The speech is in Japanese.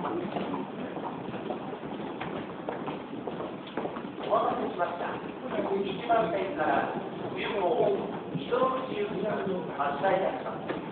お待たせしました。1番線から冬号、溝の口行きが発車いたします。